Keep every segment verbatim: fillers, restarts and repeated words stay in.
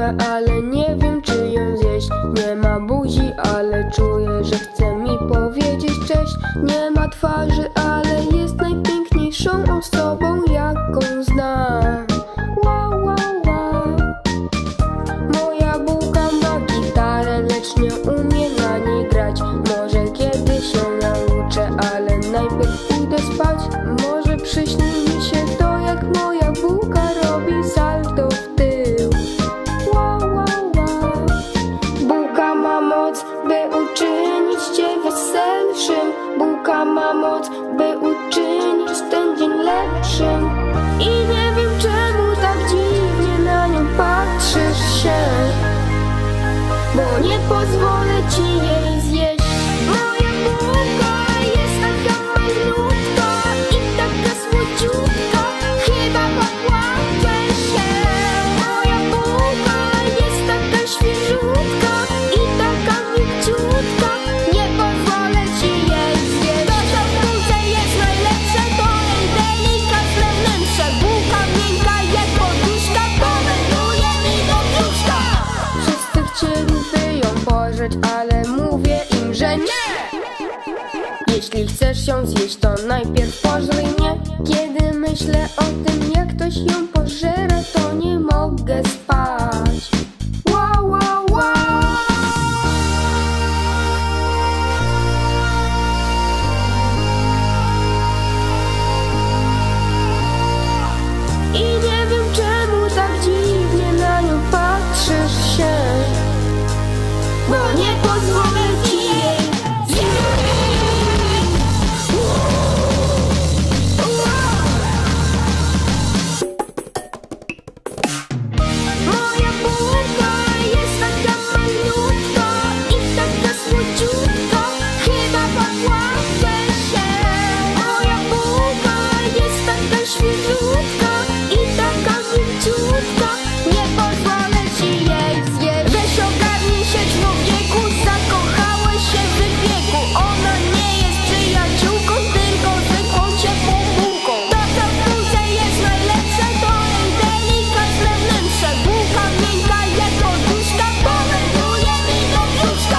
bułkę, ale nie wiem czy ją zjeść. Nie ma buzi, ale czuję, że chce mi powiedzieć cześć. Nie ma twarzy, ale jest najpiękniejszą osobą, jaką znam. Wow, wow, wow. Moja bułka ma gitarę, lecz nie umie na niej grać. Może kiedyś się nauczę, ale najpierw pójdę spać. Może przyśni mi się to, jak moja bułka robi salto w tył. Wow, wow, wow. Bułka ma moc, by uczynić cię weselszym. Bułka ma moc, by uczynić ten dzień lepszym. I nie wiem czemu tak dziwnie na nią patrzysz się, bo nie pozwolę ci jej zjeść. Moja bułka jest taka malutka i taka słodziutka, chyba popłaczę się. Moja bułka jest taka świeżutka i taka mięciutka, nie pozwolę ci jej zjeść. To, co w bułce jest najlepsze, to jej delikatne wnętrze. Bułka miękka jak poduszka, powędruje mi do brzuszka. Wszyscy chcieli ją pożreć, ale mówię im, że nie. Jeśli chcesz ją zjeść, to najpierw pożrij mnie. Kiedy myślę o tym, jak ktoś ją pożera, to nie mogę spać. Wow, wow, wow. I nie wiem czemu tak dziwnie na nią patrzysz się, bo nie pozwolę ci jej zjeść. Moja bułka jest taka malutka i taka słodziutka, chyba popłaczę się. Moja bułka jest taka świeżutka i taka mięciutka, nie pozwolę ci jej zjeść. Weź ogarnij się, człowieku, zakochałeś się w wypieku. Ona nie jest przyjaciółką, tylko zwykłą ciepłą bułką. To, co w bułce jest najlepsze, to jej delikatne wnętrze. Bułka miękka jak poduszka, powędruje mi do brzuszka.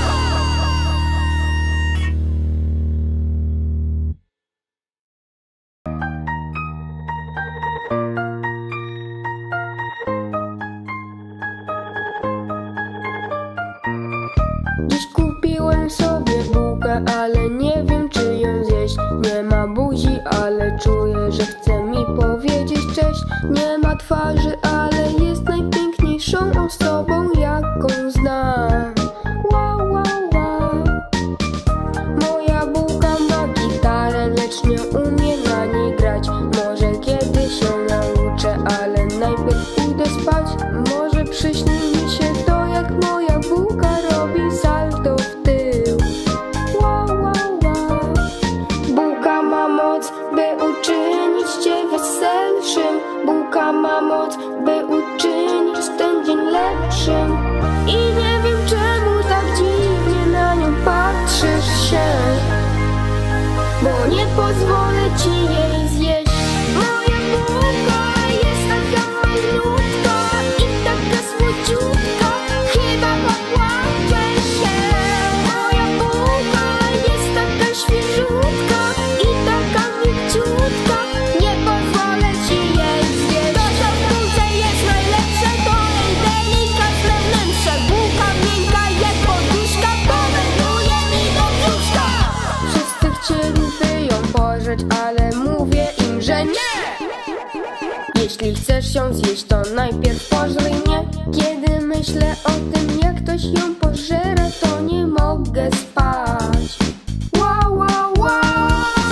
Dziś kupiłem sobie bułkę, ale nie wiem czy ją zjeść. Nie ma buzi, ale czuję, że chce mi powiedzieć cześć. Nie ma twarzy, ale jest najpiękniejszą osobą, jaką znam. Wow, wow, wow. Moja bułka ma gitarę, lecz nie umie na niej grać. Może kiedyś się nauczę, ale najpierw pójdę spać. Może przyśni mi się to, jak moja bułka robi salto w tył. Wow, wow, wow. Bułka ma moc, by uczynić cię weselszym. Bułka ma moc, by uczynić ten dzień lepszym. I nie wiem czemu tak dziwnie na nią patrzysz się, bo nie pozwolę ci jej zjeść. Moja bułka jest taka malutka i taka słodziutka, chyba popłaczę się. Moja bułka jest taka świeżutka i taka mięciutka, nie pozwolę ci jej zjeść. To, co w bułce jest najlepsze, to jej delikatne wnętrze. Bułka miękka jak poduszka, powędruje mi do brzuszka. Wszyscy chcieliby ją pożreć, ale mówię im, że nie. Jeśli chcesz ją zjeść, to najpierw pożrij mnie. Kiedy myślę o tym, jak ktoś ją pożera, to nie mogę spać. Wow, wow, wow.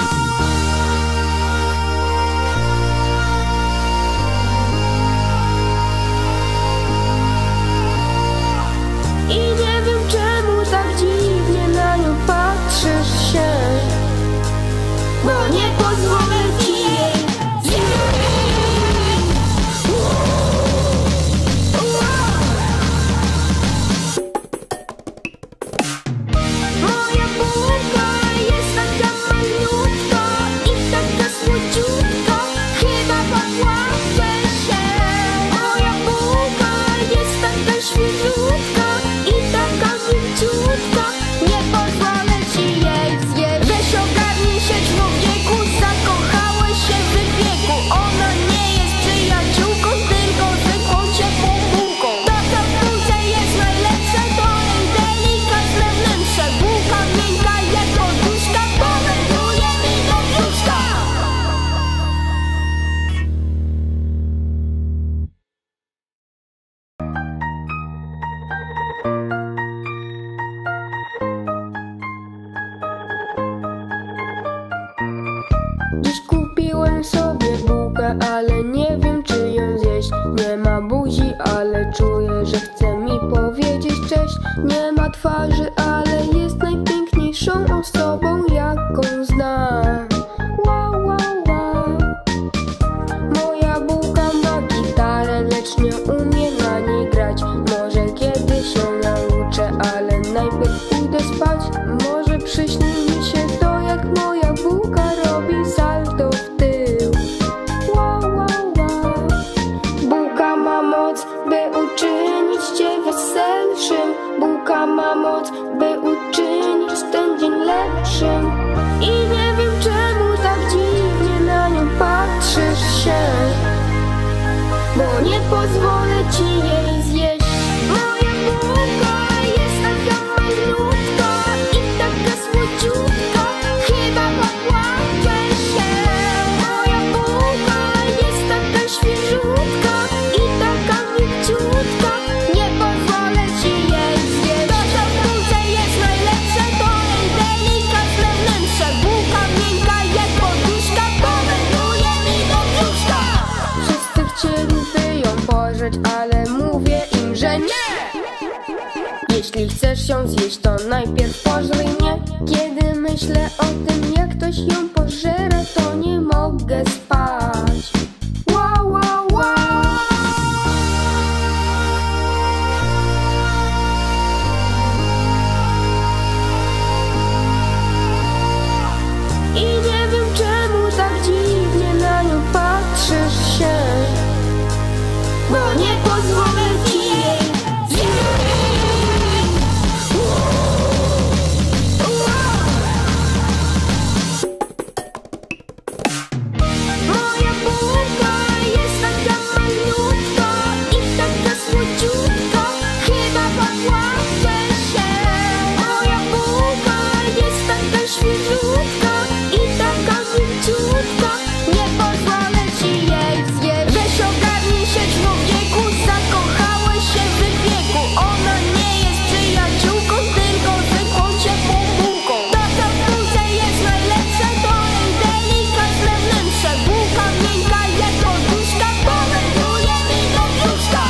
I nie wiem czemu tak dziwnie na nią patrzysz się, bo nie pozwolę ci jej zjeść. taka świeżutka i taka mięciutka. Nie pozwolę ci jej zjeść. Weź ogarnij się, człowieku, zakochałeś się w wypieku. Ona nie jest przyjaciółką, tylko zwykłą ciepłą bułką. To co w bułce jest najlepsze, to jej delikatne wnętrze. Bułka miękka jak poduszka, powędruje mi do brzuszka. Dziś kupiłem sobie bułkę, ale nie wiem, czy ją zjeść. Nie ma buzi, ale czuję, że chce mi powiedzieć cześć. Nie ma twarzy, ale jest najpiękniejszą osobą, jaką znam. Wow, wow, wow. Moja bułka ma gitarę, lecz nie umie na niej grać. Może kiedyś się nauczę, ale najpierw pójdę spać. Może przyśni mi się to, jak moja bułka robi salto w tył. Wow, wow, wow. Bułka ma moc, by uczynić cię weselszym. Bułka ma moc, by uczynić ten dzień lepszym. I nie wiem, czemu tak dziwnie na nią patrzysz się, bo nie pozwolę ci jej zjeść. Moja bułka jest taka malutka i taka słodziutka, chyba popłaczę się. Moja bułka jest taka świeżutka i taka mięciutka, nie pozwolę ci jej zjeść. To co w bułce jest najlepsze, to jej delikatne wnętrze. Bułka miękka jak poduszka, powędruje mi do brzuszka. Wszyscy chcieliby ją pożreć, ale mówię im, że nie. Jeśli chcesz ją zjeść, to najpierw pożrij mnie. Kiedy myślę o tym, jak ktoś ją pożera, to nie mogę spać. Wow, wow, wow. I nie wiem, czemu tak dziwnie na nią patrzysz się, bo nie pozwolę ci jej zjeść. Moja bułka jest taka malutka i taka słodziutka, chyba popłaczę się. Moja bułka jest taka świeżutka i taka mięciutka, nie pozwolę ci jej zjeść. Weź ogarnij się, człowieku, zakochałeś się w wypieku. Ona nie jest przyjaciółką, tylko zwykłą ciepłą bułką. To co w bułce jest najlepsze, to jej delikatne wnętrze. Bułka miękka jak poduszka, powędruje mi do brzuszka.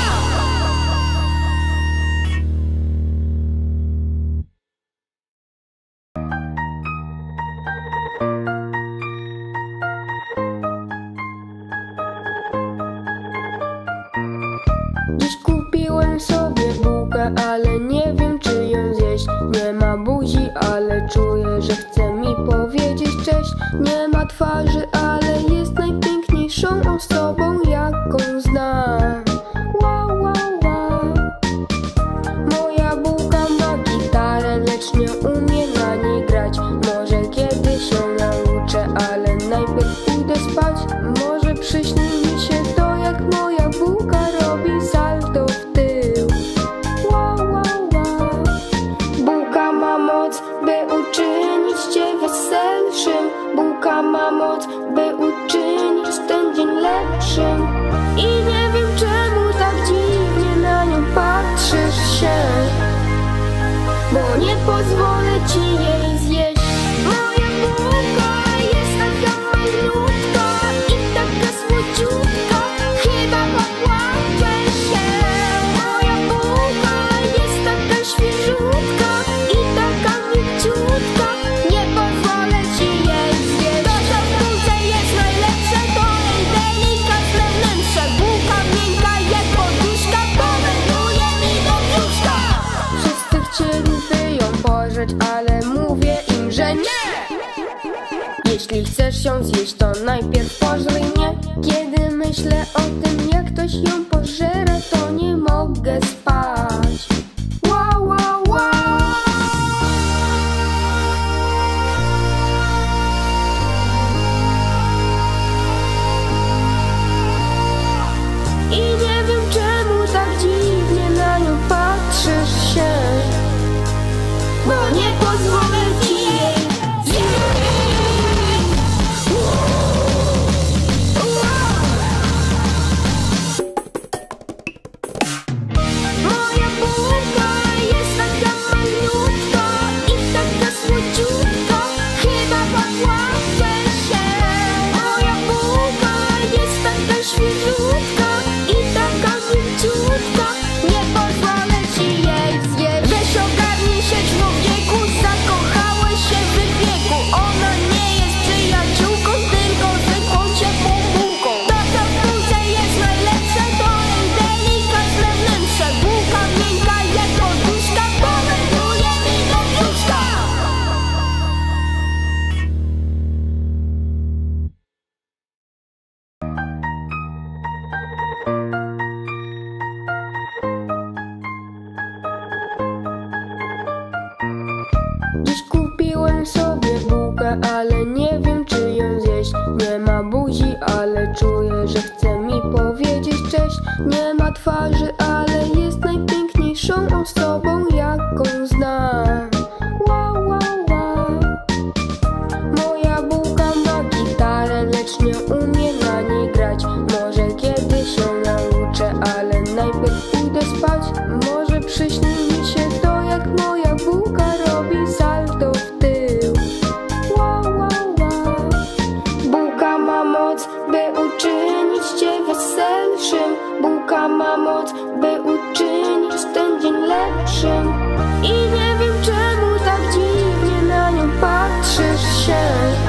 Dziś kupiłem sobie bułkę, ale nie wiem, czy ją zjeść. Nie ma buzi, ale czuję, że chce mi powiedzieć cześć. Nie ma twarzy, ale jest najpiękniejszą osobą, jaką znam. Wow, wow, wow. Moja bułka ma gitarę, lecz nie umie na niej grać. Może kiedyś się nauczę, ale najpierw pójdę spać. Może przyśni mi się to, jak moja bułka robi salto w tył. Wow, wow, wow. Bułka ma moc, by uczynić cię weselszym. Bułka ma moc, by uczynić ten dzień lepszym. I nie wiem, czemu tak dziwnie na nią patrzysz się, bo nie pozwolę ci jej zjeść. Moja bułka jest taka malutka i taka słodziutka, chyba popłaczę się. Moja bułka jest taka świeżutka i taka mięciutka, nie pozwolę ci jej zjeść. To co w bułce jest najlepsze, to jej delikatne wnętrze. Bułka miękka jak poduszka, powędruje mi do brzuszka. Wszyscy chcieliby ją pożreć, ale mówię im, że nie. Jeśli chcesz ją zjeść, to najpierw pożrij mnie. Kiedy myślę o tym, jak ktoś ją pożera, to nie mogę spać. Dziś kupiłem sobie bułkę, ale nie wiem czy ją zjeść. Nie ma buzi, ale czuję, że chce mi powiedzieć cześć. Nie ma twarzy, ale jest najpiękniejszą osobą, jaką znam. Wow, wow, wow. Moja bułka ma gitarę, lecz nie umie na niej grać. Może kiedyś się nauczę, ale najpierw pójdę spać. Może przyśni mi się to, jak moja bułka robi salto w tył. Wow, wow, wow. Bułka ma moc, by uczynić cię weselszym. Bułka ma moc, by uczynić ten dzień lepszym. I nie wiem czemu tak dziwnie na nią patrzysz się,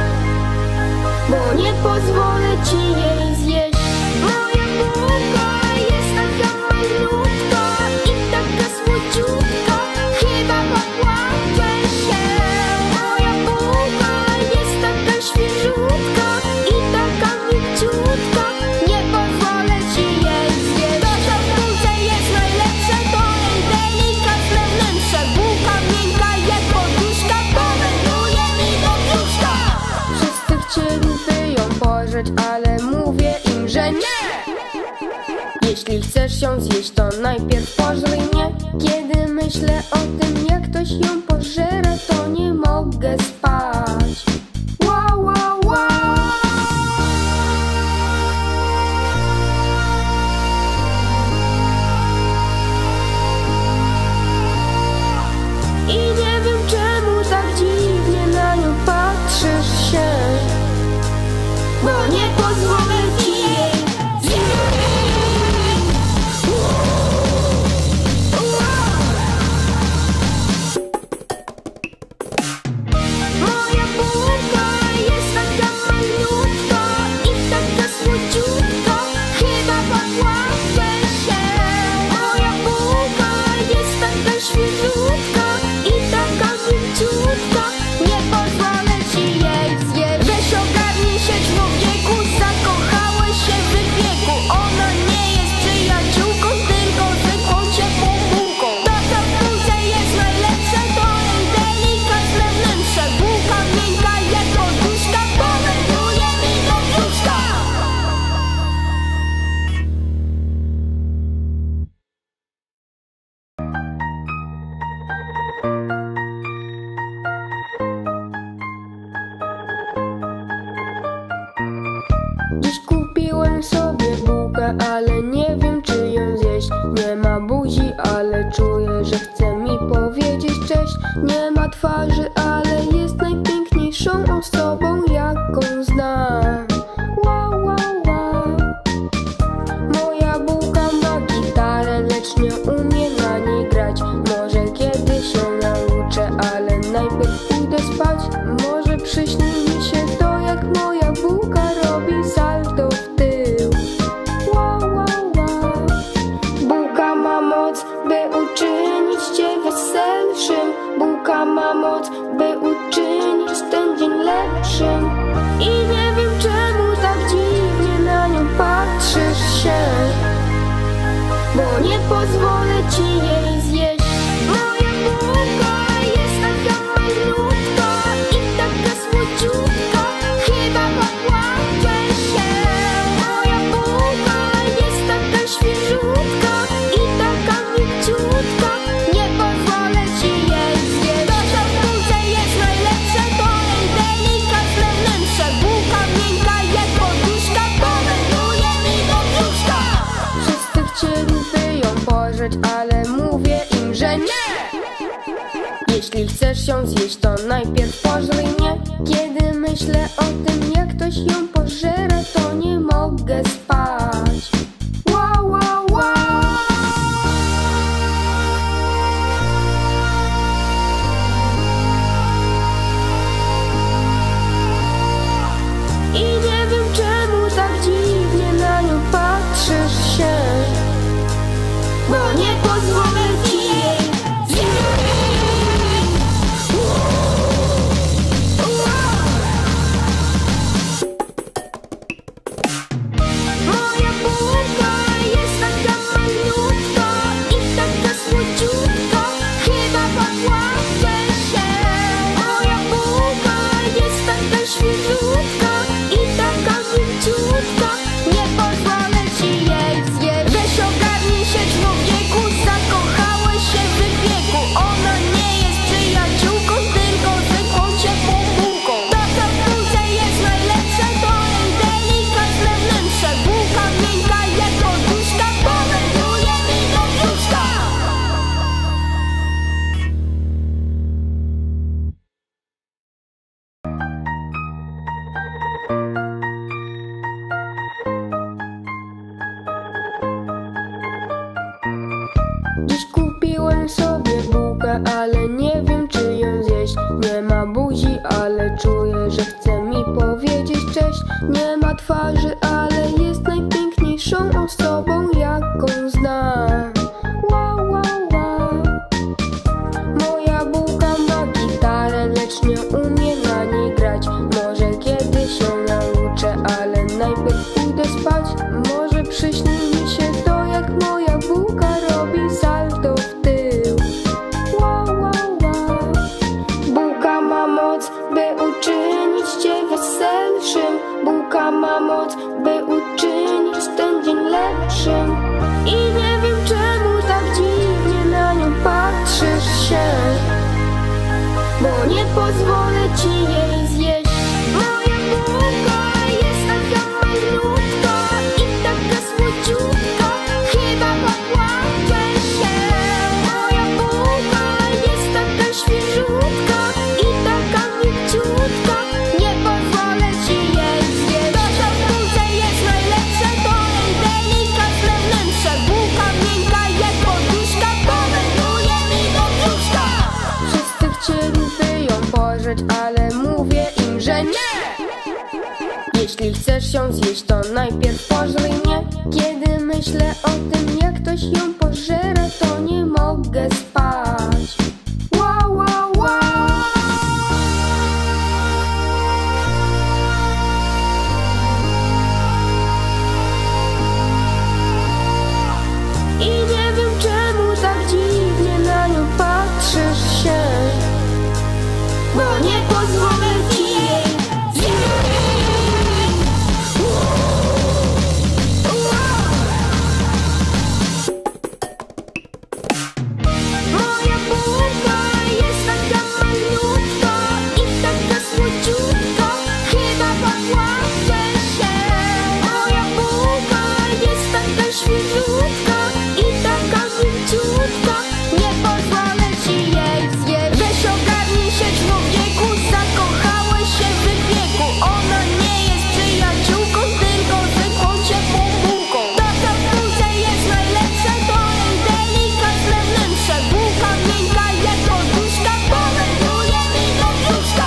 bo nie pozwolę ci jej zjeść. Moja bułka jest taka malutka i taka słodziutka, chyba popłaczę się. Moja bułka jest taka świeżutka i taka mięciutka, nie pozwolę ci jej zjeść. To, co w bułce jest najlepsze, to jej delikatne wnętrze. Bułka miękka jak poduszka, powędruje mi do brzuszka. Wszyscy chcieliby ją pożreć, ale mówię im, że nie. Jeśli chcesz ją zjeść, to najpierw pożrij mnie. Kiedy myślę o tym, jak ktoś ją pożera, to nie mogę spać. Wow, wow, wow. I nie wiem czemu tak dziwnie na nią patrzysz się, bo nie pozwolę ci jej zjeść. Moja bułka jest taka malutka i taka słodziutka, chyba popłaczę się. Moja bułka jest taka świeżutka i taka mięciutka, nie pozwolę ci jej zjeść. Weź ogarnij się, człowieku, zakochałeś się w wypieku. Ona nie jest przyjaciółką, tylko zwykłą ciepłą bułką. To, co w bułce jest najlepsze, to jej delikatne wnętrze. Bułka miękka jak poduszka, powędruje mi do brzuszka. Dziś kupiłem sobie bułkę, ale nie wiem czy ją zjeść. Nie ma buzi, ale czuję, że chce mi powiedzieć cześć. Nie ma twarzy, ale jest najpiękniejszą osobą, jaką znam. Wow, wow, wow. Moja bułka ma gitarę, lecz nie umie na niej grać. Może kiedyś się nauczę, ale najpierw pójdę spać. Może przyśni mi się to, jak moja bułka robi salto w tył. Wow, wow, wow. Bułka ma moc, by uczynić cię weselszym. Bułka ma moc, by uczynić ten dzień lepszym. I nie wiem czemu tak dziwnie na nią patrzysz się, bo nie pozwolę ci jej zjeść. Moja bułka jest taka malutka i taka słodziutka, chyba popłaczę się. Moja bułka jest taka świeżutka i taka mięciutka, nie pozwolę ci jej zjeść. To, co w bułce jest najlepsze, to jej delikatne wnętrze. Bułka miękka jak poduszka, powędruje mi do brzuszka. Wszyscy chcieliby ją pożreć, ale mówię im, że nie. Jeśli chcesz ją zjeść, to najpierw pożrij mnie. Kiedy myślę o tym, jak ktoś ją pożera, to nie mogę spać. Wow, wow, wow. I nie wiem czemu tak dziwnie na nią patrzysz się, bo nie pozwolę ci jej zjeść. Moja kupiłem sobie bułkę, ale nie wiem czy ją zjeść. Nie ma buzi, ale czuję, że chce mi powiedzieć cześć. Nie ma twarzy, ale jest najpiękniejszą osobą, jaką znam. Wow, wow, wow. Moja bułka ma gitarę, lecz nie umie na niej grać. Może kiedyś się nauczę, ale najpierw pójdę spać. Może przyśni mi się to, jak moja bułka robi salto w tył. Wow, wow, wow. Bułka ma moc, by uczynić cię weselszym. Bułka ma moc, by uczynić ten dzień lepszym. I nie wiem czemu tak dziwnie na nią patrzysz się, bo nie pozwolę ci jej zjeść. Moja bułka jest taka malutka i taka słodziutka, chyba popłaczę się. Moja bułka jest taka świeżutka i taka mięciutka, nie pozwolę ci jej zjeść. To, co w bułce jest najlepsze, to jej delikatne wnętrze. Bułka miękka jak poduszka, powędruje mi do brzuszka. Wszyscy chcieliby ją pożreć, ale mówię im, że nie. Jeśli chcesz ją zjeść, to najpierw pożrij mnie. Kiedy myślę o tym, jak ktoś ją pożera, to nie mogę spać. Wow, wow, wow. I nie wiem czemu tak dziwnie na nią patrzysz się, bo nie pozwolę ci jej zjeść. Moja bułka jest taka malutka i taka słodziutka, chyba popłaczę się. Moja bułka jest taka świeżutka i taka mięciutka, nie pozwolę ci jej zjeść. Weź ogarnij się, człowieku, zakochałeś się w wypieku. Ona nie jest przyjaciółką, tylko zwykłą ciepłą bułką. To, co w bułce jest najlepsze, to jej delikatne wnętrze. Bułka miękka jak poduszka, powędruje mi do brzuszka.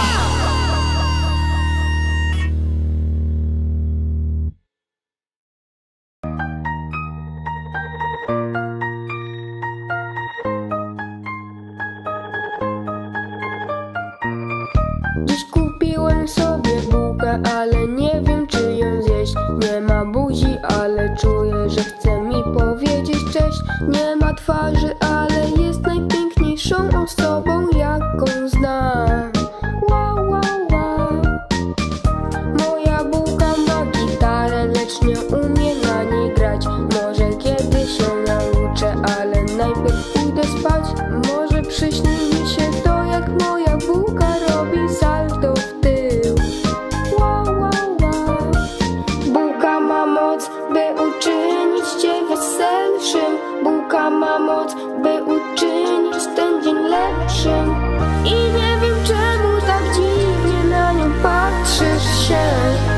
Dziś kupiłem sobie bułkę, ale nie wiem czy ją zjeść. Nie ma buzi, ale czuję, że chce mi powiedzieć cześć. Nie ma twarzy, ale jest najpiękniejszą osobą, jaką znam. Wow, wow, wow. Moja bułka ma gitarę, lecz nie umie na niej grać. Może kiedyś się nauczę, ale najpierw pójdę spać. Może przyśni mi się to, jak moja bułka robi salto w tył. Wow, wow, wow. Bułka ma moc, by uczynić cię weselszym. Bułka ma moc, by uczynić ten dzień lepszym. I nie wiem czemu tak dziwnie na nią patrzysz się,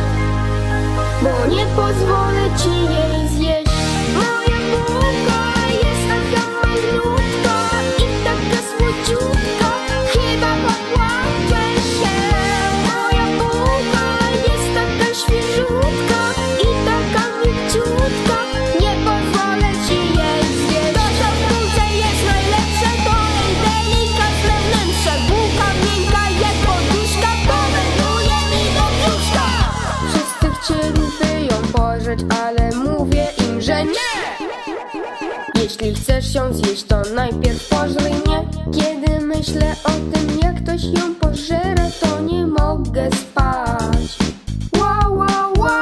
bo nie pozwolę ci jej zjeść. Moja bułka jest taka malutka i taka słodziutka, chyba popłaczę się. Moja bułka jest taka świeżutka i taka mięciutka, nie pozwolę ci jej zjeść. To, co w bułce jest najlepsze, to jej delikatne wnętrze. Bułka miękka jak poduszka, powędruje mi do brzuszka. Wszyscy chcieliby ją pożreć, ale mówię im, że nie. Jeśli chcesz ją zjeść, to najpierw pożrij mnie. Kiedy myślę o tym, jak ktoś ją pożera, to nie mogę spać. Wow, wow, wow.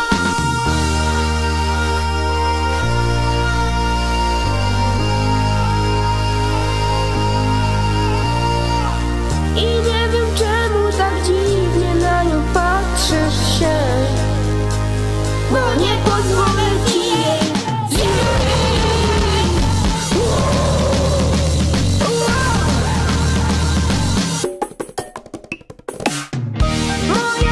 I nie wiem czemu tak dziwnie na nią patrzysz się, bo nie pozwolę ci jej zjeść. Moja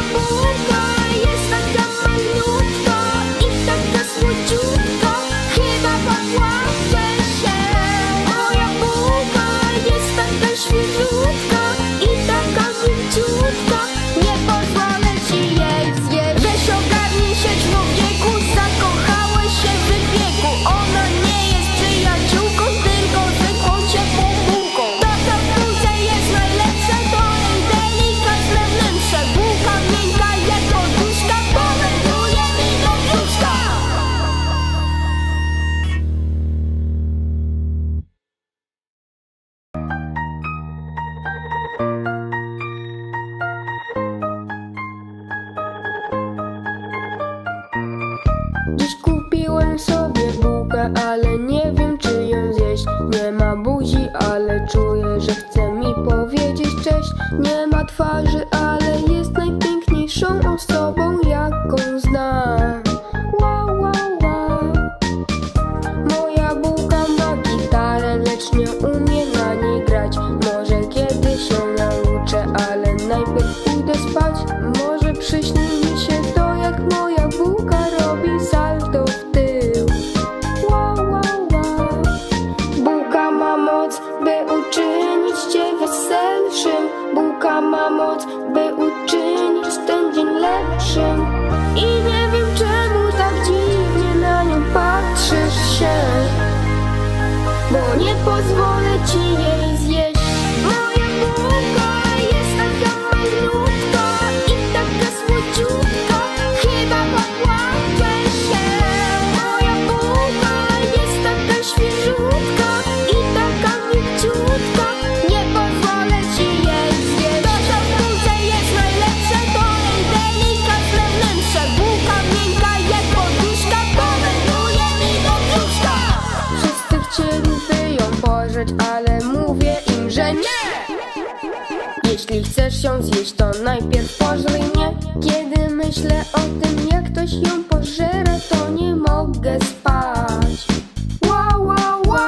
bułkę, ale nie wiem czy ją zjeść. Nie ma buzi, ale czuję, że chce mi powiedzieć cześć. Nie ma twarzy, ale jest najpiękniejszą osobą, jaką znam. Wow, wow, wow. Moja bułka ma gitarę, lecz nie umie na niej grać. Może kiedyś się nauczę, ale najpierw pójdę spać. Może przyśni mi się to, jak moja bułka robi salto w tył. Wow, wow, wow. Bułka ma moc, by uczynić cię weselszym. Bułka ma moc, by uczynić ten dzień lepszym. I nie wiem czemu tak dziwnie na nią patrzysz się, bo nie pozwolę ci jej zjeść. Moja bułka jest taka malutka i taka słodziutka, chyba popłaczę się. Moja bułka jest taka świeżutka i taka mięciutka, nie pozwolę ci jej zjeść. To, co w bułce jest najlepsze, to jej delikatne wnętrze. Bułka miękka jak poduszka, powędruje mi do brzuszka. Wszyscy chcieliby ją pożreć, ale mówię im, że nie. Jeśli chcesz ją zjeść, to najpierw pożrij mnie. Kiedy myślę o tym, jak ktoś ją pożera, to nie mogę spać. Wow, wow, wow.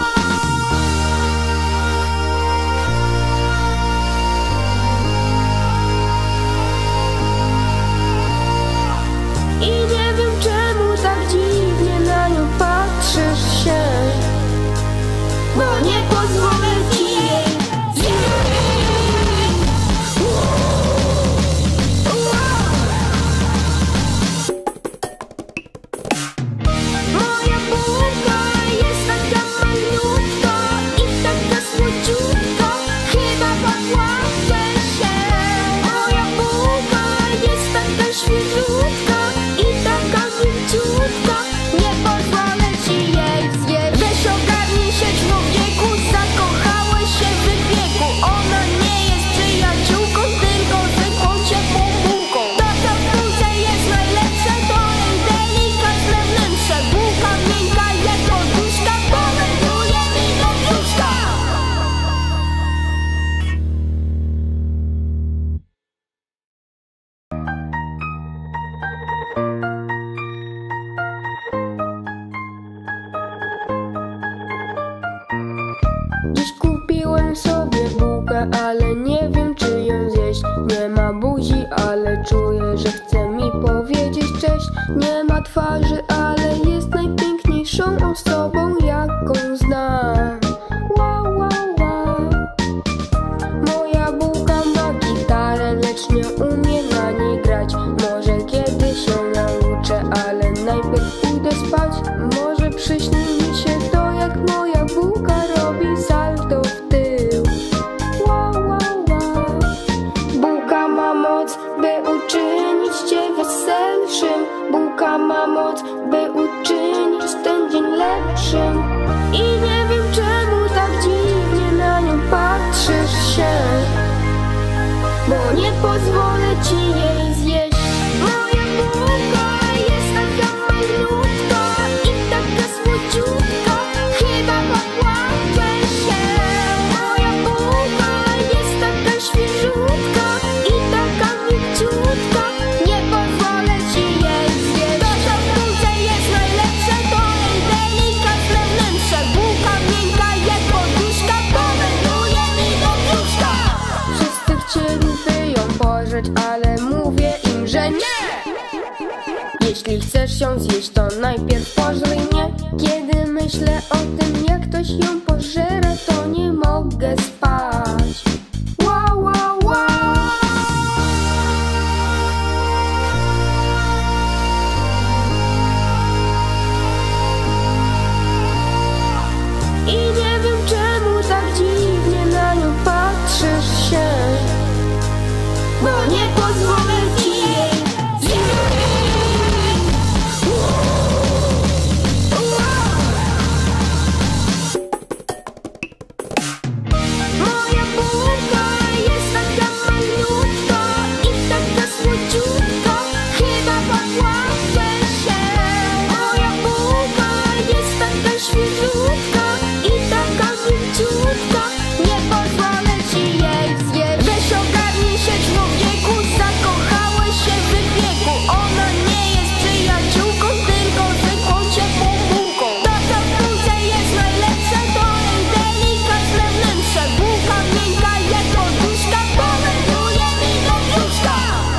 I nie wiem czemu tak dziwnie na nią patrzysz się, bo nie pozwolę ci jej zjeść. Moja bułka jest taka malutka i taka słodziutka, chyba popłaczę się. Moja bułka jest taka świeżutka i taka mięciutka, nie pozwolę ci jej zjeść. Weź ogarnij się, człowieku, zakochałeś się w wypieku. Ona nie jest przyjaciółką, tylko zwykłą ciepłą bułką. To, co w bułce jest najlepsze, to jej delikatne wnętrze. Bułka miękka jak poduszka, powędruje mi do brzuszka. Dziś kupiłem sobie bułkę, ale nie wiem czy ją zjeść. Nie ma buzi, ale czuję, że chce mi powiedzieć cześć. Nie ma twarzy, ale jest najpiękniejszą osobą, jaką znam. Wow, wow, wow. Moja bułka ma gitarę, lecz nie umie na niej grać. Może kiedyś się nauczę, ale najpierw pójdę spać. Może przyśni mi się to, jak moja bułka robi salto w tył. Wow, wow, wow. Bułka ma moc, by uczynić cię weselszym. Bułka ma moc, by uczynić ten dzień lepszym. I nie wiem czemu tak dziwnie na nią patrzysz się, bo nie pozwolę ci jej zjeść. Moja bułka jest taka malutka i taka słodziutka, chyba popłaczę się. Moja bułka jest taka świeżutka i taka mięciutka, nie pozwolę ci jej zjeść. To, co w bułce jest najlepsze, to jej delikatne wnętrze. Bułka miękka jak poduszka, powędruje mi do brzuszka. Wszyscy chcieliby ją pożreć, ale mówię im, że nie. Jeśli chcesz ją zjeść, to najpierw pożrij mnie. Kiedy myślę o tym, jak ktoś ją pożera, to nie mogę spać. Wow, wow, wow. I nie wiem czemu tak dziwnie na nią patrzysz się, bo nie pozwolę ci jej zjeść. Wow. nie pozwolę ci jej zjeść. Weź ogarnij się, człowieku, zakochałeś się w wypieku. Ona nie jest przyjaciółką, tylko zwykłą ciepłą bułką. To co w bułce jest najlepsze, to jej delikatne wnętrze. Bułka miękka jak poduszka, powędruje mi do brzuszka.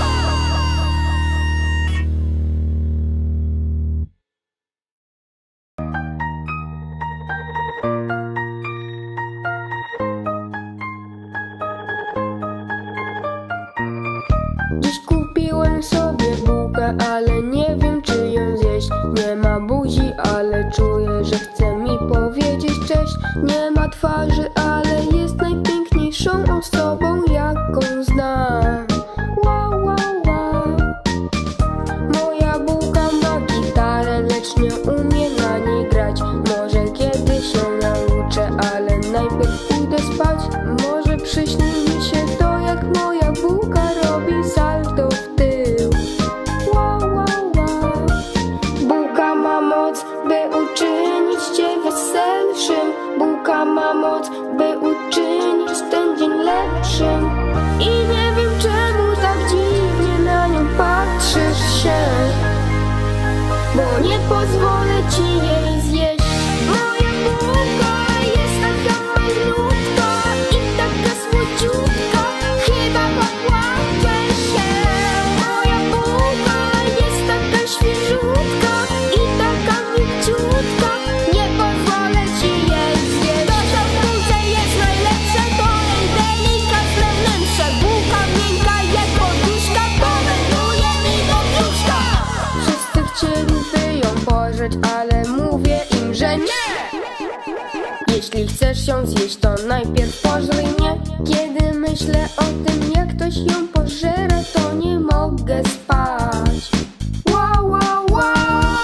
Dziś kupiłem sobie bułkę, ale nie wiem czy ją zjeść. Nie ma buzi, ale czuję, że chce mi powiedzieć cześć. Nie ma twarzy, ale jest najpiękniejszą osobą, jaką znam. Wow, wow, wow. Moja bułka ma gitarę, lecz nie umie na niej grać. Może kiedyś się nauczę, ale najpierw pójdę spać. Może przyśni mi się to, jak moja bułka robi salto w tył. Wow, wow, wow. Bułka ma moc, by uczynić cię weselszym. Bułka ma moc, by uczynić ten dzień lepszym. I nie wiem czemu tak dziwnie na nią patrzysz się, bo nie pozwolę ci jej zjeść. Moja bułka jest taka malutka i taka słodziutka, chyba popłaczę się. Moja bułka jest taka świeżutka i taka mięciutka, nie pozwolę ci jej zjeść. To co w bułce jest najlepsze, to jej delikatne wnętrze. Bułka miękka jak poduszka, powędruje mi do brzuszka. Wszyscy chcieliby ją pożreć, ale mówię im, że nie. Jeśli chcesz ją zjeść, to najpierw pożrij mnie. Kiedy myślę o tym, jak ktoś ją pożera, to nie mogę spać. Wow, wow, wow.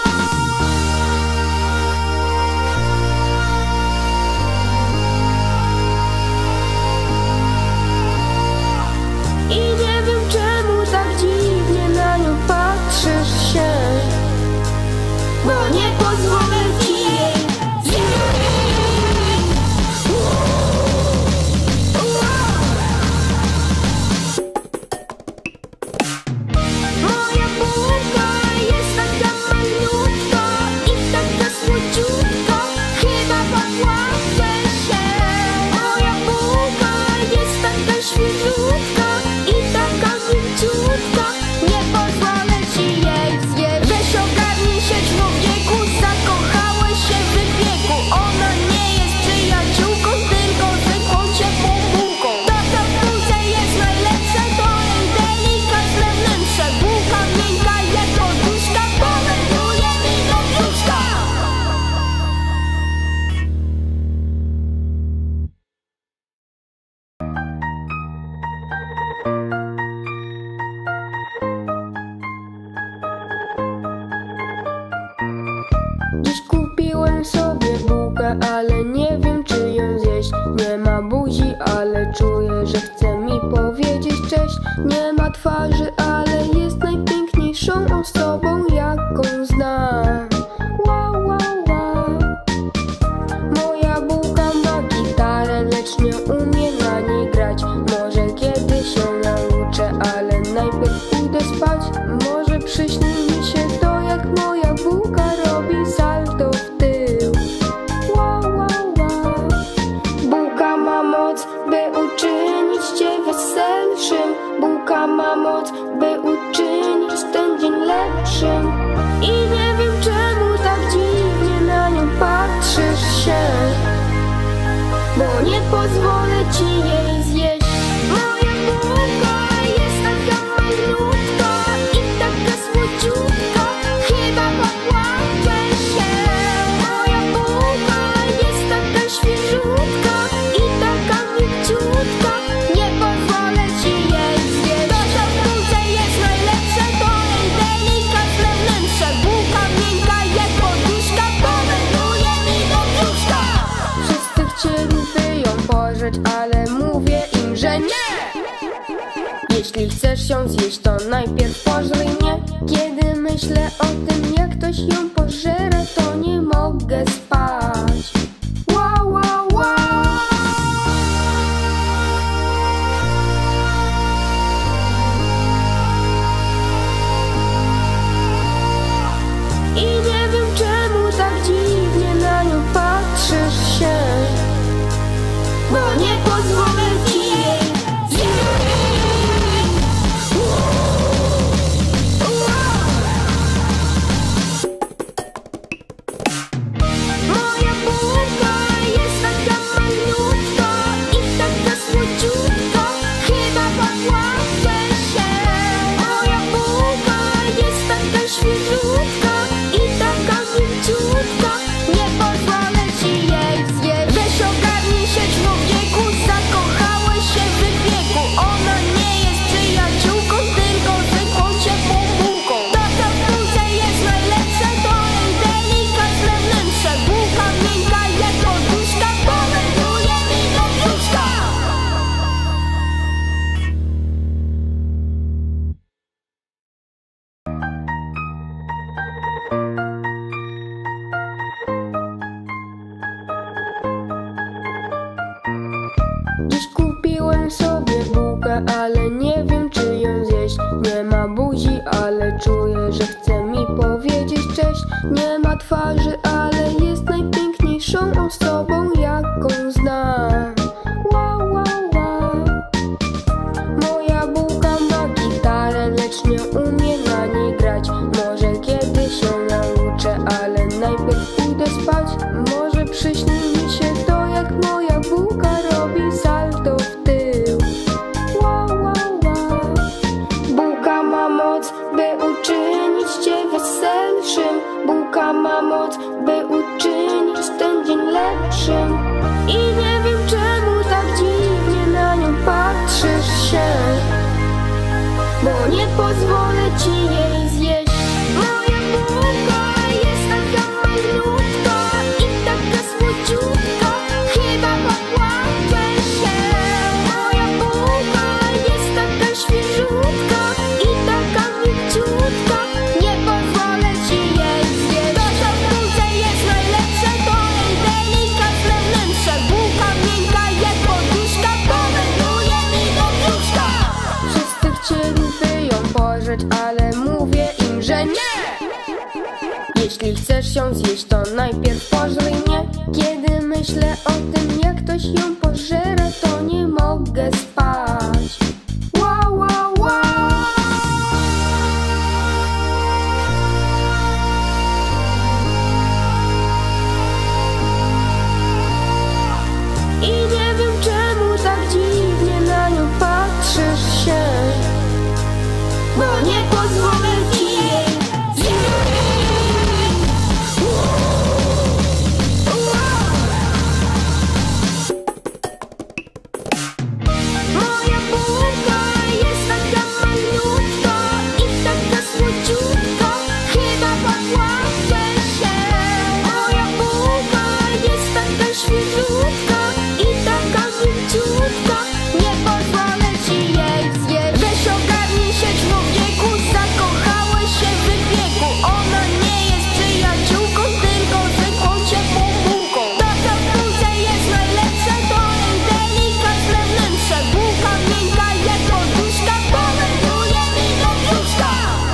I nie wiem czemu tak dziwnie na nią patrzysz się, bo nie pozwolę ci jej zjeść. Moja bułka jest taka malutka i taka słodziutka, chyba popłaczę się. Moja bułka jest taka świeżutka i taka mięciutka, nie pozwolę ci jej zjeść. Weź ogarnij się, człowieku, zakochałeś się w wypieku. Ona nie jest przyjaciółką, tylko zwykłą ciepłą bułką. To co w bułce jest najlepsze, to jej delikatne wnętrze. Bułka miękka jak poduszka, powędruje mi do brzuszka. Dziś kupiłem sobie bułkę, ale nie wiem czy ją zjeść. Nie ma buzi, ale czuję, że chce mi powiedzieć cześć. Nie ma twarzy, ale jest najpiękniejszą osobą, jaką znam. Wow, wow, wow. Moja bułka ma gitarę, lecz nie umie na niej grać. Może kiedyś się nauczę, ale najpierw pójdę spać. Może przyśni mi się to, jak moja bułka robi salto w tył. Wow, wow, wow. Bułka ma moc, by uczynić cię weselszym. Bułka ma moc, by uczynić ten dzień lepszym. I nie wiem czemu tak dziwnie na nią patrzysz się, bo nie pozwolę ci jej zjeść. Moja bułka jest taka malutka i taka słodziutka, chyba popłaczę się. Moja bułka jest taka świeżutka i taka mięciutka, nie pozwolę ci jej zjeść. To co w bułce jest najlepsze, to jej delikatne wnętrze. Bułka miękka jak poduszka, powędruje mi do brzuszka. Wszyscy chcieliby ją pożreć, ale mówię im, że nie. Jeśli chcesz ją zjeść, to najpierw pożrij mnie. Kiedy myślę o tym, jak ktoś ją pożera, to nie mogę spać. Wow, wow, wow. bo nie pozwolę ci jej zjeść. Moja bułka jest taka malutka i taka słodziutka, chyba popłaczę się. Moja bułka jest taka świeżutka i taka mięciutka, nie pozwolę ci jej zjeść. Weź ogarnij się, człowieku, zakochałeś się w wypieku. Ona nie jest przyjaciółką, tylko zwykłą ciepłą bułką. To co w bułce jest najlepsze, to jej delikatne wnętrze. Bułka miękka jak poduszka, powędruje mi do brzuszka. Dziś kupiłem sobie bułkę, ale nie wiem, czy ją zjeść. Nie ma buzi, ale czuję, że chce mi powiedzieć cześć. Nie ma twarzy, ale jest najpiękniejszą osobą, jaką znam. Wow, wow, wow. Moja bułka ma gitarę, lecz nie umie na niej grać. Może kiedyś się nauczę, ale najpierw pójdę spać. Może przyśni mi się to, jak moja bułka robi salto w tył. Wow, wow, wow. Bułka ma moc, by uczynić cię weselszym. Bułka ma moc, by uczynić ten dzień lepszym. I nie wiem, czemu tak dziwnie na nią patrzysz się, bo nie pozwolę ci jej zjeść. Moja bułka jest taka malutka i taka słodziutka, chyba popłaczę się. Moja bułka jest taka świeżutka i taka mięciutka, nie pozwolę ci jej zjeść. To co w bułce jest najlepsze, to jej delikatne wnętrze. Bułka miękka jak poduszka, powędruje mi do brzuszka. Wszyscy chcieliby ją pożreć, ale mówię im, że nie. Jeśli chcesz ją zjeść, to najpierw pożrij mnie. Kiedy myślę o tym, jak ktoś ją pożera, to nie mogę spać. Wow, wow, wow. I nie wiem, czemu tak dziwnie na nią patrzysz się, bo nie pozwolę ci jej zjeść. Moja bułka jest taka malutka i taka słodziutka, chyba popłaczę się. Moja bułka jest taka świeżutka i taka mięciutka, nie pozwolę ci jej zjeść. Weź ogarnij się, człowieku, zakochałeś się w wypieku. Ona nie jest przyjaciółką, tylko zwykłą ciepłą bułką. To co w bułce jest najlepsze, to jej delikatne wnętrze. Bułka miękka jak poduszka, powędruje mi do brzuszka.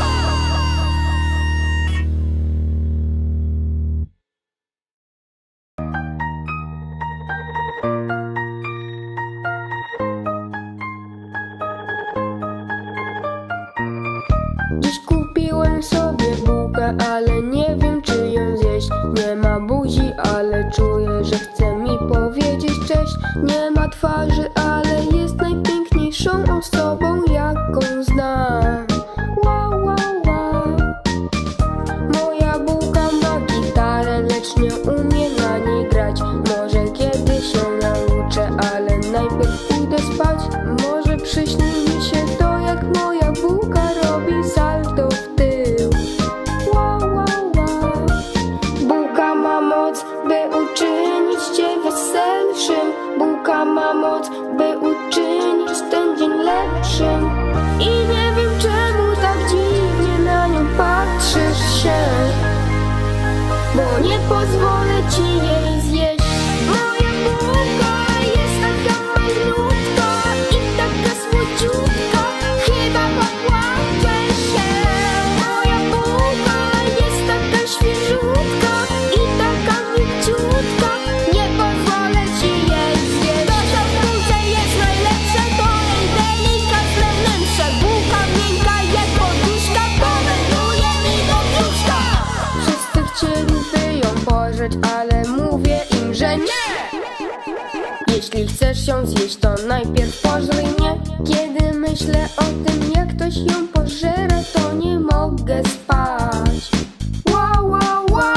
Dziś kupiłem sobie bułkę, ale nie wiem, czy ją zjeść. Nie ma buzi, ale czuję, że chce mi powiedzieć cześć. Nie ma twarzy, ale jest najpiękniejszą osobą, jaką znam. Wow, wow, wow. Moja bułka ma gitarę, lecz nie umie na niej grać. Może kiedyś się nauczę, ale najpierw pójdę spać. Może przyśni mi się to, jak moja bułka robi salto w tył. Wow, wow, wow. Bułka ma moc, by uczynić cię weselszym. Bułka ma moc, by uczynić ten dzień lepszym. I nie wiem, czemu tak dziwnie na nią patrzysz się, bo nie pozwolę ci jej zjeść. Moja bułka jest taka malutka i taka słodziutka, chyba popłaczę się. Moja bułka jest taka świeżutka i taka mięciutka, nie pozwolę ci jej zjeść. chcesz ją zjeść, to najpierw pożryj mnie. Kiedy myślę o tym, jak ktoś ją pożera, to nie mogę spać. Wow, wow, wow.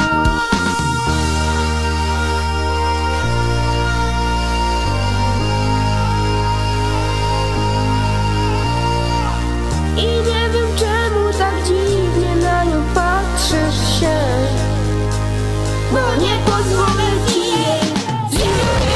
I nie wiem, czemu tak dziwnie na nią patrzysz się, bo nie pozwolę ci jej zjeść.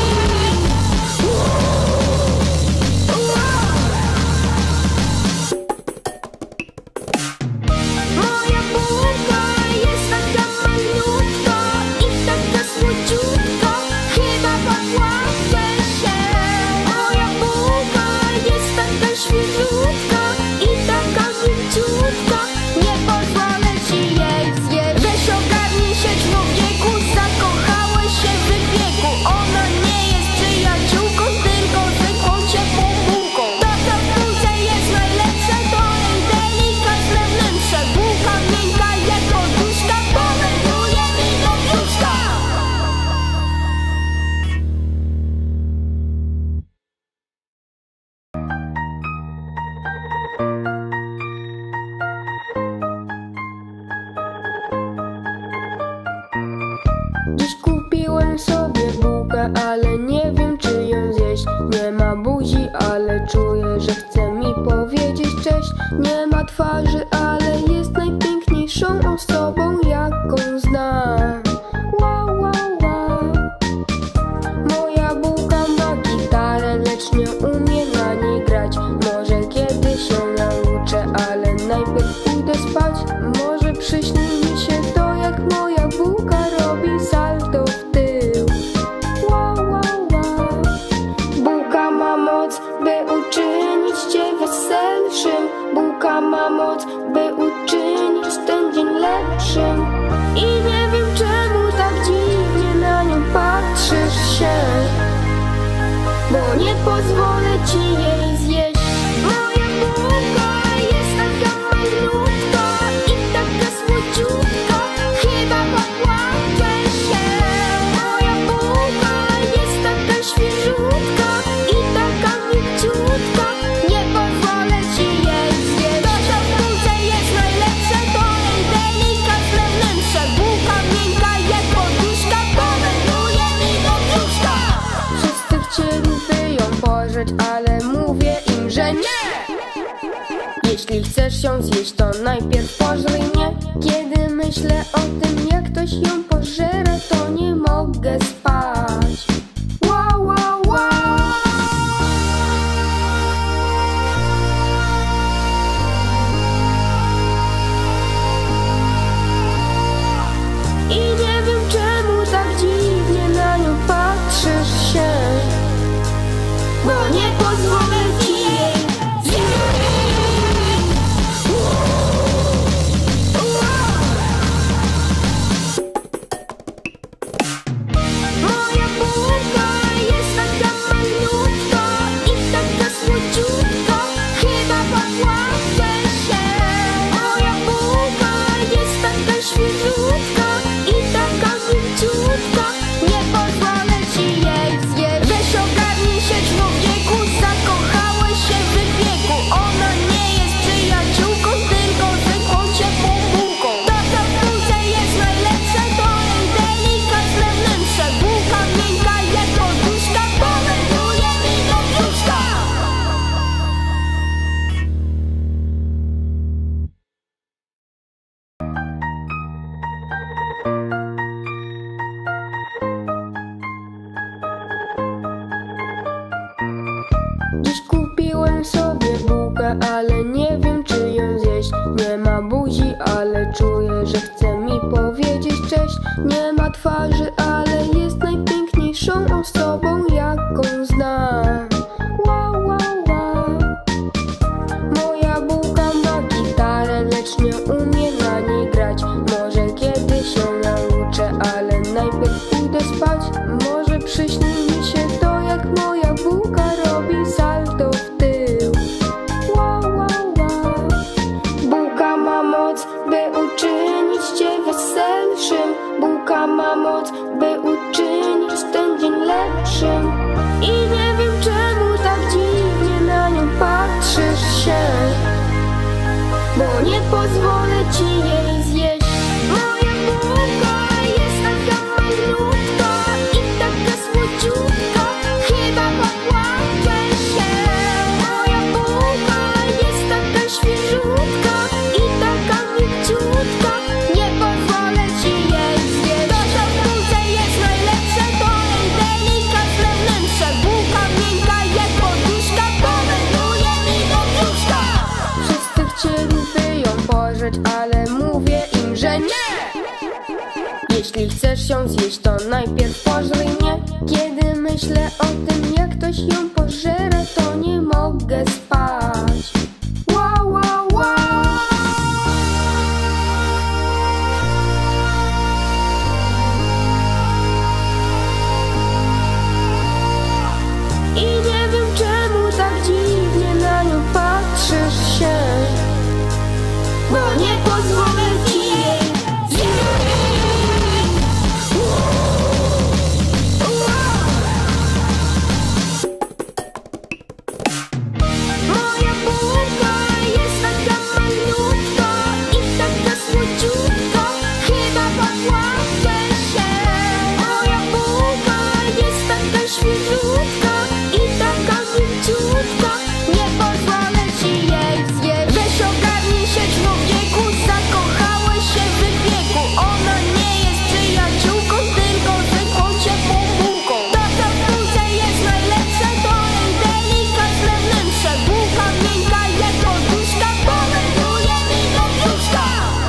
Moja bułka jest taka malutka i taka słodziutka, chyba popłaczę się. Moja bułka jest taka świeżutka i taka mięciutka, nie pozwolę ci jej zjeść. Weź ogarnij się, człowieku, zakochałeś się w wypieku. Ona nie jest przyjaciółką, tylko zwykłą ciepłą bułką. To, co w bułce jest najlepsze, to jej delikatne wnętrze. Bułka miękka jak poduszka, powędruje mi do brzuszka. Dziś kupiłem sobie bułkę, ale nie wiem, czy ją zjeść. Nie ma buzi, ale czuję, że chce mi powiedzieć cześć. Nie ma twarzy, ale jest najpiękniejszą osobą, jaką znam. Wow, wow, wow. Moja bułka ma gitarę, lecz nie umie na niej grać. Może kiedyś się nauczę, ale najpierw pójdę spać. Może przyśni mi się to, jak moja bułka robi salto w tył. Wow, wow, wow. Bułka ma moc, by uczynić cię weselszym. Bułka ma moc, by uczynić ten dzień lepszym. I nie wiem, czemu tak dziwnie na nią patrzysz się, bo nie pozwolę ci jej zjeść. Moja bułka jest taka malutka i taka słodziutka, chyba popłaczę się. Moja bułka jest taka świeżutka i taka mięciutka, nie pozwolę ci jej zjeść. To, co w bułce jest najlepsze, to jej delikatne wnętrze. Bułka miękka jak poduszka, powędruje mi do brzuszka. Wszyscy chcieliby ją pożreć, ale mówię im, że nie. Jeśli chcesz ją zjeść, to najpierw pożryj mnie. Kiedy myślę o tym, jak ktoś ją pożera, to nie mogę spać. Wow, wow, wow. I nie wiem, czemu tak dziwnie na nią patrzysz się, bo nie pozwolę ci jej zjeść. Moja bułka jest taka malutka i taka słodziutka, chyba popłaczę się. Moja bułka jest taka świeżutka i taka mięciutka, nie pozwolę ci jej zjeść. Weź ogarnij się, człowieku, zakochałeś się w wypieku. Ona nie jest przyjaciółką, tylko zwykłą ciepłą bułką. To, co w bułce jest najlepsze, to jej delikatne wnętrze. Bułka miękka jak poduszka, powędruje mi do brzuszka. Dziś kupiłem sobie bułkę, ale nie wiem, czy ją zjeść. Nie ma buzi, ale czuję, że chce mi powiedzieć cześć. Nie ma twarzy, ale jest najpiękniejszą osobą, jaką znam. Wow, wow, wow. Moja bułka ma gitarę, lecz nie umie na niej grać. Może kiedyś się nauczę, ale najpierw pójdę spać. Może przyśni mi się to, jak moja bułka robi salto w tył. Wow, wow, wow. Bułka ma moc, by uczynić cię weselszym. Bułka ma moc, pozwolę ci jej zjeść. Moja bułka jest taka malutka i taka słodziutka, chyba popłaczę się. Moja bułka jest taka świeżutka i taka mięciutka, nie pozwolę ci jej zjeść. To, co w bułce jest najlepsze, to jej delikatne wnętrze. Bułka miękka jak poduszka, powędruje mi do brzuszka. Wszyscy chcieli ją pożreć, ale mówię im, że nie. Jeśli chcesz ją zjeść, to najpierw pożryj mnie. Kiedy myślę o tym, jak ktoś ją pożera, to nie mogę spać. Wow, wow, wow. I nie wiem, czemu tak dziwnie na nią patrzysz się, bo nie pozwolę ci jej zjeść. Moja bułka jest taka malutka i taka słodziutka, chyba popłaczę się. Moja bułka jest taka świeżutka i taka mięciutka, nie pozwolę ci jej zjeść. Weź ogarnij się, człowieku, zakochałeś się w wypieku. Ona nie jest przyjaciółką, tylko zwykłą ciepłą bułką. To, co w bułce jest najlepsze, to jej delikatne wnętrze. Bułka miękka jak poduszka, powędruje mi do brzuszka.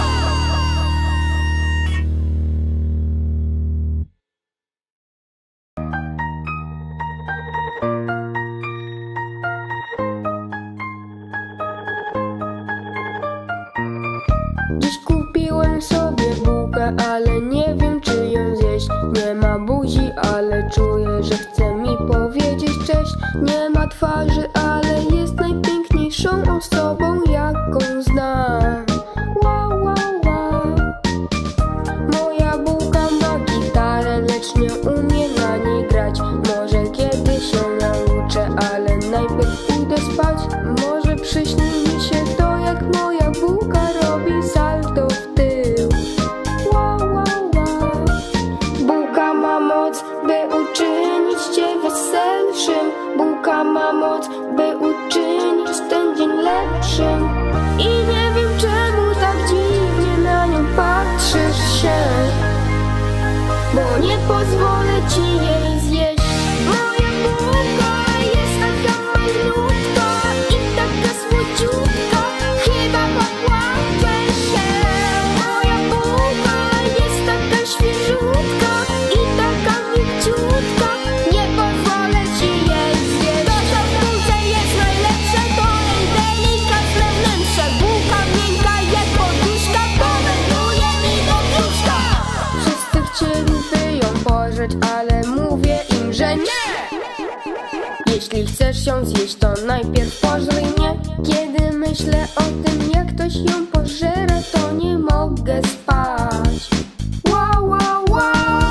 Dziś kupiłem sobie bułkę, ale nie wiem, czy ją zjeść. Nie ma buzi, ale czuję, że chce mi powiedzieć cześć. Nie ma twarzy, ale jest najpiękniejszą osobą, jaką znam. Wow, wow, wow. Moja bułka ma gitarę, lecz nie umie na niej grać. Może kiedyś się nauczę, ale najpierw pójdę spać. Może przyśni mi się to, jak moja bułka robi salto w tył. Wow, wow, wow. Bułka ma moc, by uczynić cię weselszym. Bułka ma moc, by uczynić ten dzień lepszym. I nie wiem, czemu tak dziwnie na nią patrzysz się, bo nie pozwolę ci jej zjeść. Moja bułka jest taka malutka i taka słodziutka, chyba popłaczę się. Moja bułka jest taka świeżutka i taka mięciutka, nie pozwolę ci jej zjeść. To, co w bułce jest najlepsze, to jej delikatne wnętrze. Bułka miękka jak poduszka, powędruje mi do brzuszka. Wszyscy chcieli ją pożreć, ale mówię im, że nie. Jeśli chcesz ją zjeść, to najpierw pożryj mnie. Kiedy myślę o tym, jak ktoś ją pożera, to nie mogę spać. Wow, wow, wow.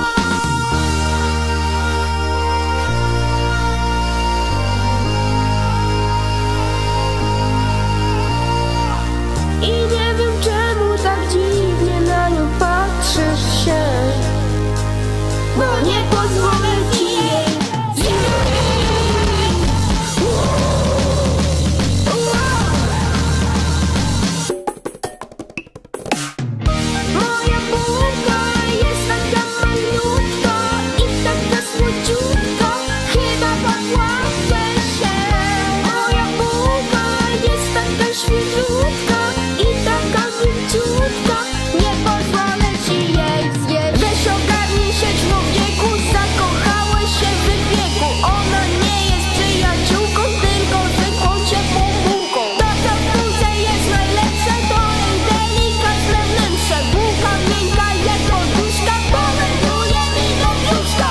I nie wiem, czemu tak dziwnie na nią patrzysz się, bo nie pozwolę ci jej zjeść. Moja bułka jest taka malutka i taka słodziutka, chyba popłaczę się. Moja bułka jest taka świeżutka i taka mięciutka, nie pozwolę ci jej zjeść. Weź ogarnij się, człowieku, zakochałeś się w wypieku. Ona nie jest przyjaciółką, tylko zwykłą ciepłą bułką. To, co w bułce jest najlepsze, to jej delikatne wnętrze. Bułka miękka jak poduszka, powędruje mi do brzuszka.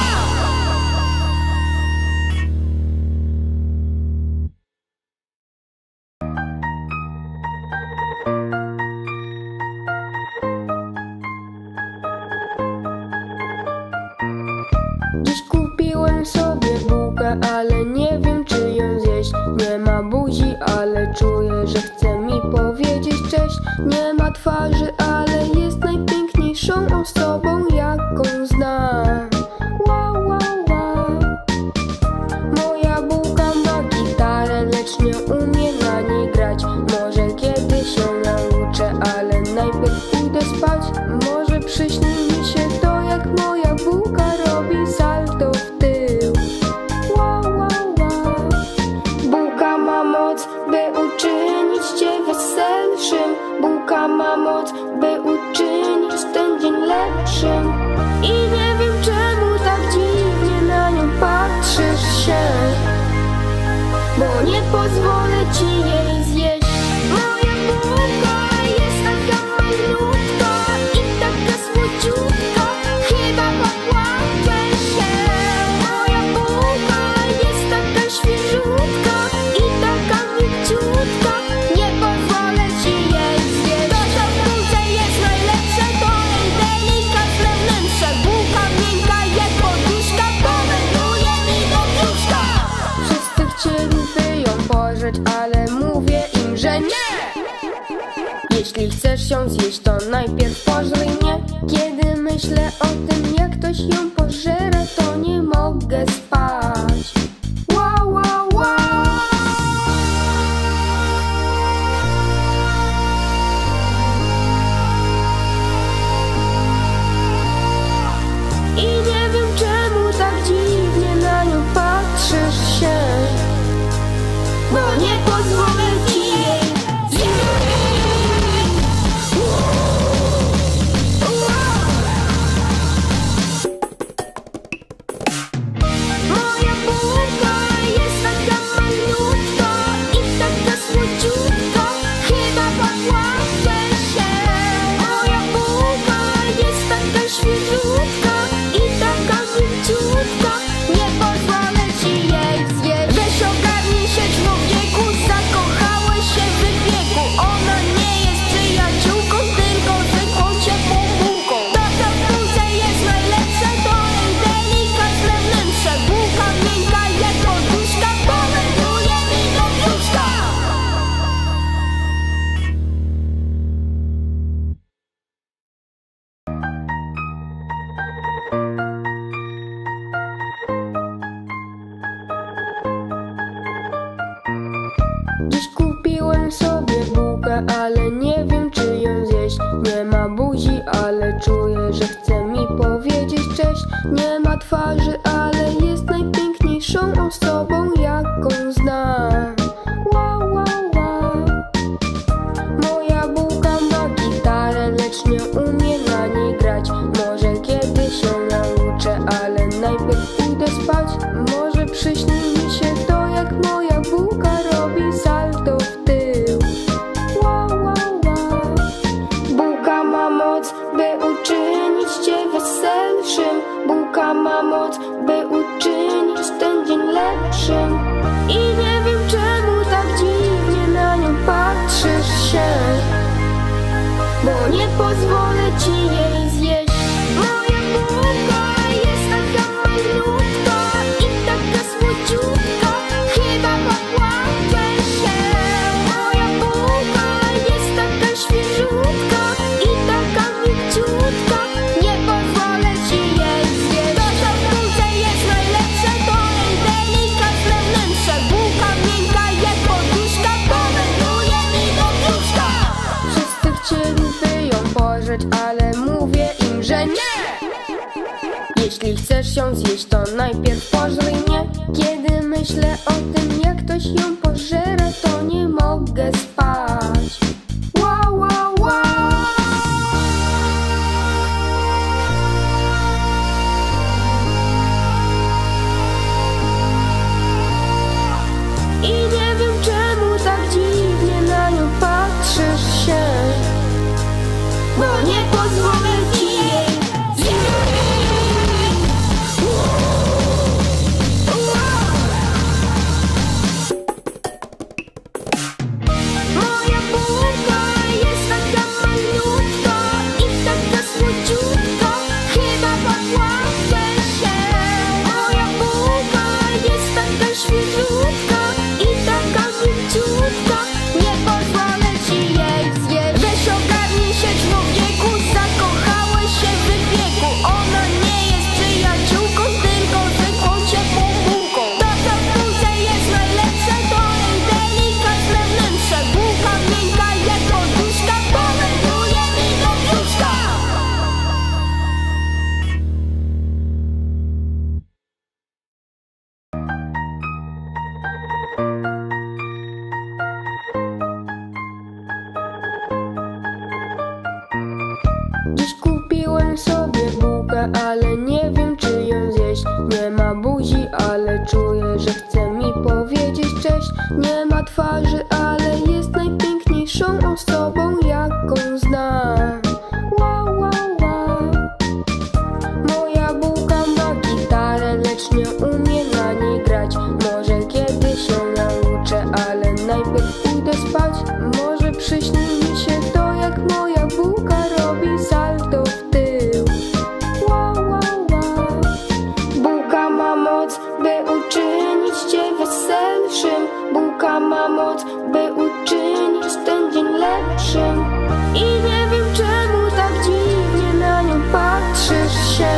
Dziś kupiłem sobie bułkę, ale nie wiem, czy ją zjeść. Nie ma buzi, ale czuję, że chce mi powiedzieć cześć. Nie twarzy, ale jest najpiękniejszą osobą, jaką znam. Wow, wow, wow. Moja bułka ma gitarę, lecz nie umie na niej grać. Może kiedyś się nauczę, ale najpierw pójdę spać. Może przyśni mi się to, jak moja bułka robi salto w tył. Wow, wow, wow. Bułka ma moc, by uczynić cię weselszym. Bułka ma moc, by uczynić ten dzień lepszym. I nie wiem, czemu tak dziwnie na nią patrzysz się, bo nie pozwolę ci jej zjeść. Moja bułka jest taka malutka i taka słodziutka, chyba popłaczę się. Moja bułka jest taka świeżutka i taka mięciutka, nie pozwolę ci jej zjeść. To, co w bułce jest najlepsze, to jej delikatne wnętrze. Bułka miękka jak poduszka, powędruje mi do brzuszka. Wszyscy chcieli ją pożreć, ale mówię im, że nie. Jeśli chcesz ją zjeść, to najpierw pożrij mnie. Kiedy myślę o tym, jak ktoś ją pożera, to nie mogę spać. Wow, wow, wow. I nie wiem, czemu tak dziwnie na nią patrzysz się, bo nie pozwolę ci jej zjeść. Moja bułka jest taka malutka i taka słodziutka, chyba popłaczę się. Moja bułka jest taka świeżutka i taka mięciutka, nie pozwolę ci jej zjeść. Weź ogarnij się, człowieku, zakochałeś się w wypieku. Ona nie jest przyjaciółką, tylko zwykłą ciepłą bułką. To, co w bułce jest najlepsze, to jej delikatne wnętrze. Bułka miękka jak poduszka, powędruje mi do brzuszka. Dziś kupiłem sobie bułkę, ale nie wiem, czy ją zjeść. Nie ma buzi, ale czuję, że chce mi powiedzieć cześć. Nie ma twarzy, ale jest najpiękniejszą osobą, jaką znam. Wow, wow, wow. Moja bułka ma gitarę, lecz nie umie na niej grać. Może kiedyś się nauczę, ale najpierw pójdę spać. Może przyśni mi się to, jak moja bułka robi salto w tył. Wow, wow, wow. Bułka ma moc, by uczynić cię weselszym. Bułka ma moc, by uczynić ten dzień lepszym. I nie wiem, czemu tak dziwnie na nią patrzysz się, bo nie pozwolę ci jej zjeść. Moja bułka jest taka malutka i taka słodziutka, chyba popłaczę się. Moja bułka jest taka świeżutka i taka mięciutka, nie pozwolę ci jej zjeść. To, co w bułce jest najlepsze, to jej delikatne wnętrze. Bułka miękka jak poduszka, powędruje mi do brzuszka. Wszyscy chcieli ją pożreć, ale mówię im, że nie. Jeśli chcesz ją zjeść, to najpierw pożrij mnie. Kiedy myślę o tym, jak ktoś ją pożera, to nie mogę spać. Wow, wow, wow. I nie wiem, czemu tak dziwnie na nią patrzysz się, bo nie pozwolę ci jej zjeść. Dziś kupiłem sobie bułkę, ale nie wiem, czy ją zjeść. Nie ma buzi, ale czuję, że chce mi powiedzieć cześć. Nie ma twarzy, ale jest najpiękniejszą osobą, jaką znam. Wow, wow, wow. Moja bułka ma gitarę, lecz nie umie na niej grać. Może kiedyś się nauczę, ale najpierw pójdę spać. Może przyśni mi się to, jak moja bułka robi salto w tył. Wow, wow, wow. Bułka ma moc, by uczynić cię weselszym. Bułka ma moc, by uczynić ten dzień lepszym. I nie wiem, czemu tak dziwnie na nią patrzysz się,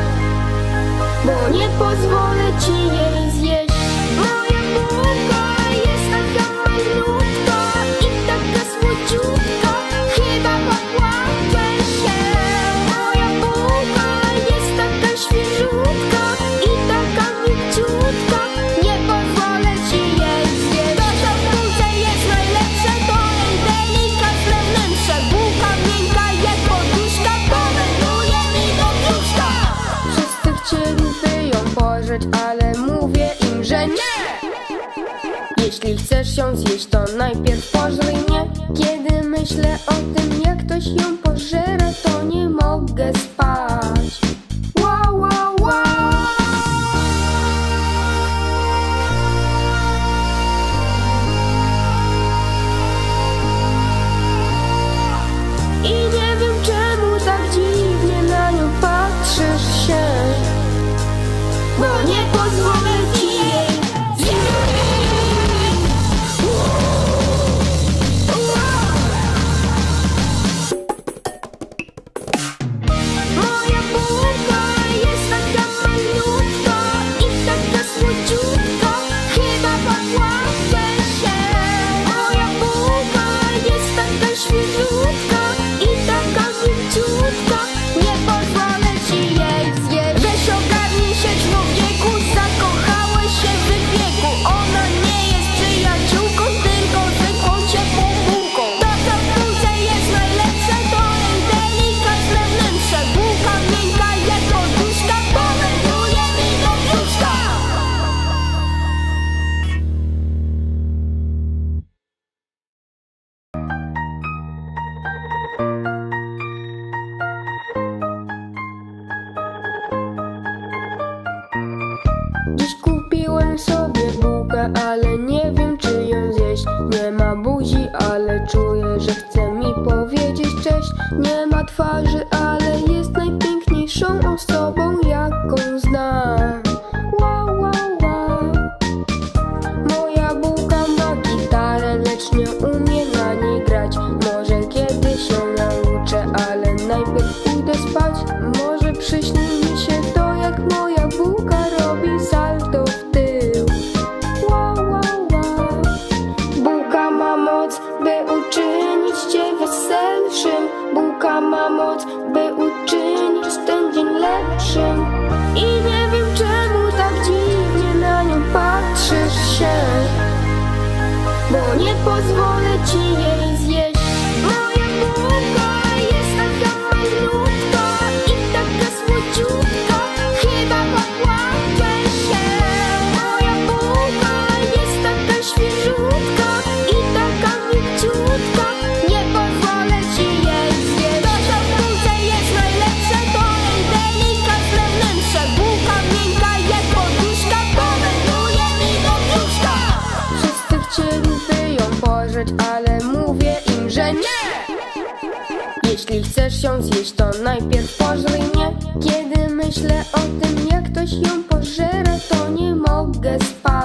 bo nie pozwolę ci jej zjeść. Moja bułka jest taka malutka i taka słodziutka, chyba popłaczę się. Moja bułka jest taka świeżutka i taka mięciutka, nie pozwolę ci jej zjeść. To, co w bułce jest najlepsze, to jej delikatne wnętrze. Bułka miękka jak poduszka, powędruje mi do brzuszka. Wszyscy chcieliby ją pożreć, ale mówię im, że nie. Jeśli chcesz ją zjeść, to najpierw pożrij mnie. Kiedy myślę o tym, jak ktoś ją pożera, to nie mogę spać. Wow, wow, wow. I nie wiem, czemu tak dziwnie na nią patrzysz się, bo nie pozwolę ci jej zjeść. Moja bułka jest taka malutka i taka słodziutka, chyba popłaczę się. Moja bułka jest taka świeżutka i taka mięciutka, nie pozwolę ci jej zjeść. Weź ogarnij się, człowieku, zakochałeś się w wypieku. Ona nie jest przyjaciółką, tylko zwykłą ciepłą bułką. To, co w bułce jest najlepsze, to jej delikatne wnętrze. Bułka miękka jak poduszka, powędruje mi do brzuszka. Dziś kupiłem sobie bułkę, ale nie wiem, czy ją zjeść. Nie ma buzi, ale czuję, że chce mi powiedzieć cześć. Nie ma twarzy, ale jest najpiękniejszą osobą, jaką znam. Wow, wow, wow. Moja bułka ma gitarę, lecz nie umie na niej grać. Może kiedyś się nauczę, ale najpierw pójdę spać. Może przyśni mi się to, jak moja bułka robi salto w tył. Wow, wow, wow. Bułka ma moc, by uczynić cię weselszym. Bułka ma moc, by uczynić ten dzień lepszym. I nie wiem, czemu tak dziwnie na nią patrzysz się, bo nie pozwolę ci jej zjeść. Moja bułka jest taka malutka i taka słodziutka, chyba popłaczę się. Moja bułka jest taka świeżutka i taka mięciutka, nie pozwolę ci jej zjeść. To, co w bułce jest najlepsze, to jej delikatne wnętrze. Bułka miękka jak poduszka, powędruje mi do brzuszka. Wszyscy chcieliby ją pożreć, ale mówię im, że nie. Jeśli chcesz ją zjeść, to najpierw pożrij mnie. Kiedy myślę o tym, jak ktoś ją pożera, to nie mogę spać.